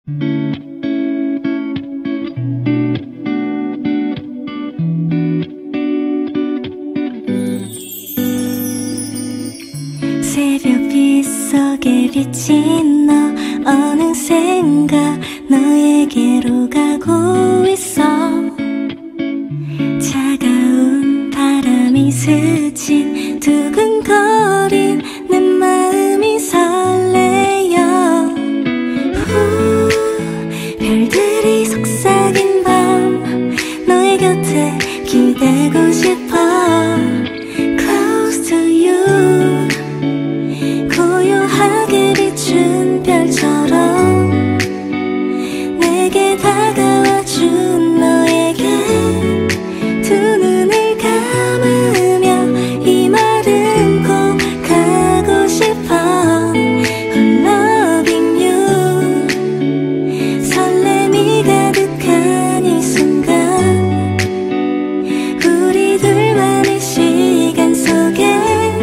새벽빛 속에 비친 너 어느샌가 너에게로 가고 있어. 차가운 바람이 스친 두근거린 내 마음이 설레요. 별들이 속삭인 밤 너의 곁에 기대고 싶어. Close to you. 고요하게 비춘 별처럼 내게 다가와준 너에게 두 눈을 감으며 이 말은 꼭 가고 싶어. Loving you. 설렘이 가득한 이 순간 우리 둘만의 시간 속에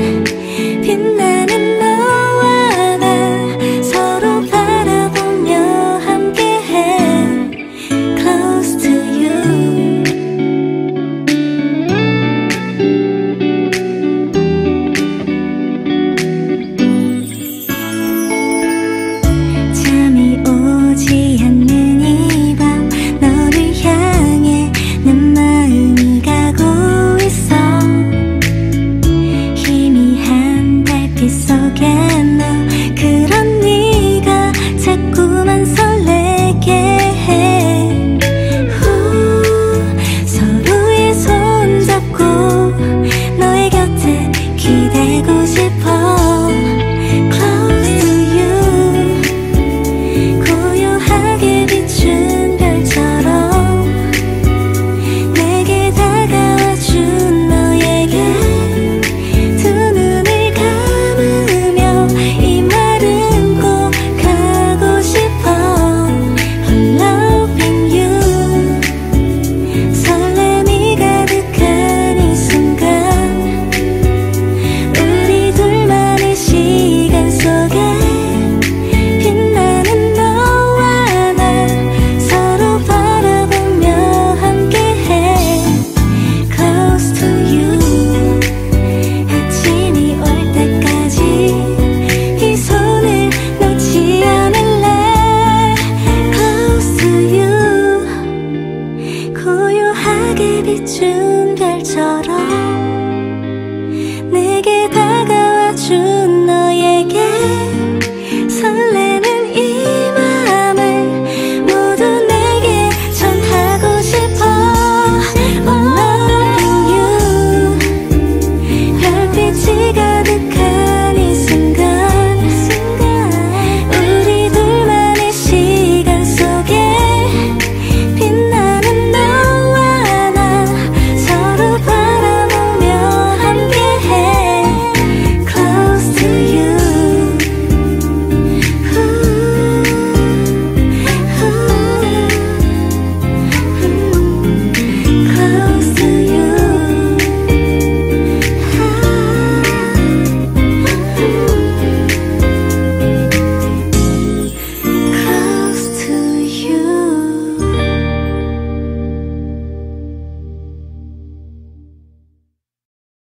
빛나는 너와 나 서로 바라보며 함께해. Close to you. 잠이 오지 않는 이 밤 너를 향해 내 마음이 가고 있어. 희미한 달빛 속에 너 그런 네가 자꾸만 설레게 해. 서로의 손 잡고 너의 곁에 기대고 싶어. Close to you. 고요하게 비춘 별처럼 내게 다가와준 너에게 두 눈을 감으며 이 말은 꼭 가고 싶어. Loving you. 설렘이 가득한 이 순간 우리 둘만의 시간 속에 빛나는 너와 나 서로 바라보며 함께해. Close to you. 아침이 올 때까지 이 손을 놓지 않을래. Close to you. 고요하게 비춘 별처럼